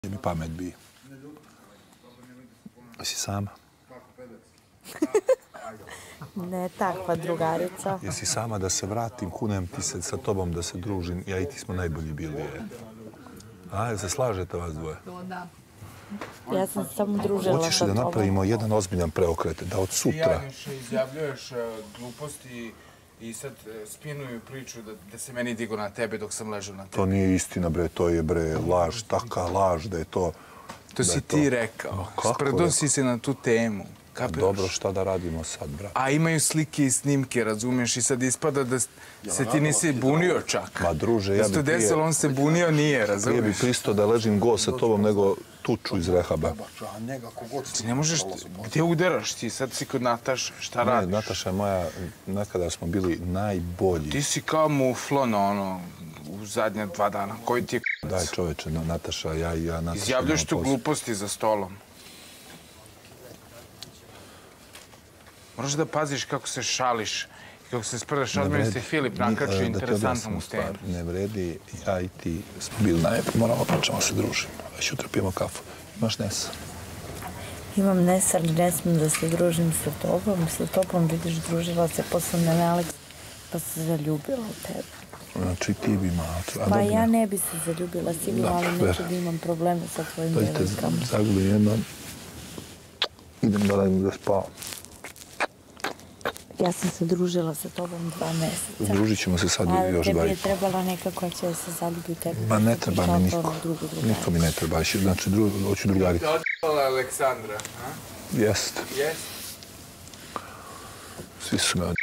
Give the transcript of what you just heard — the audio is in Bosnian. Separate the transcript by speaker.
Speaker 1: Mi pamet bi. Jesi sama?
Speaker 2: Ne takva drugarica.
Speaker 1: Jesi sama da se vratim, kunem ti se sa tobom da se družim, ja i ti smo najbolji bili. Jel se slažete vas dvoje?
Speaker 2: Ja sam samo družila
Speaker 1: Hoćeš
Speaker 2: sa
Speaker 1: da
Speaker 2: tobom.
Speaker 1: napravimo jedan ozbiljan preokret, da od
Speaker 3: Ti
Speaker 1: sutra...
Speaker 3: Janjuše izjavljuješ gluposti i sad spinuju priču da se meni digo na tebe dok sam ležao na tebe.
Speaker 1: To nije istina, bre, to je, bre, laž, taka laž da je to...
Speaker 3: To si ti rekao. Sprdosi se na tu temu.
Speaker 1: Dobro, šta da radimo sad, brat?
Speaker 3: A imaju slike i snimke, razumiješ? I sad ispada da se ti nisi bunio čak.
Speaker 1: Ma, druže, ja bi
Speaker 3: Da se to desilo, on se bunio, nije,
Speaker 1: prije bi
Speaker 3: razumiješ?
Speaker 1: pristao da ležim go sa tobom nego tuču iz rehaba.
Speaker 3: Ti ne možeš... Gdje udaraš ti? Sad si kod Nataše. Šta
Speaker 1: Ne,
Speaker 3: radiš?
Speaker 1: Nataša je moja, nekada smo bili najbolji.
Speaker 3: Ti si kao muflon, ono, u zadnje 2 dana. Koji ti je...
Speaker 1: Daj čoveče, Nataša, ja Nataša...
Speaker 3: Izjavljuš tu gluposti za stolom. Moraš da paziš kako se šališ i kako se sprdaš. Odmeni se Filip nakači interesantnom u temu.
Speaker 1: Ne vredi, ja i ti smo bili najbolji, moramo počemo se družimo. Sutra pijemo kafu. Imaš Nesa?
Speaker 2: Imam Nesar, ne smijem da se družim sa tobom. Sa tobom, vidiš, družila se posle mene Aleks, pa se zaljubila u tebe.
Speaker 1: Znači ti bi malo...
Speaker 2: Pa ja ne bi se zaljubila sigurno, ali neću da imam probleme sa tvojim djevojkama.
Speaker 1: Zaguli jednom. Idem da radim da spavam.
Speaker 2: Ja sam se družila sa tobom 2 meseca.
Speaker 1: Družit ćemo se sad još 2
Speaker 2: tebi
Speaker 1: i
Speaker 2: je
Speaker 1: pol.
Speaker 2: trebala neka koja će se zaljubi u tebe.
Speaker 1: Ma ne treba mi niko. Niko mi ne treba. Znači, hoću drugari.
Speaker 3: Te odjela Aleksandra, a?
Speaker 1: Jest.
Speaker 3: Jest?
Speaker 1: Svi su me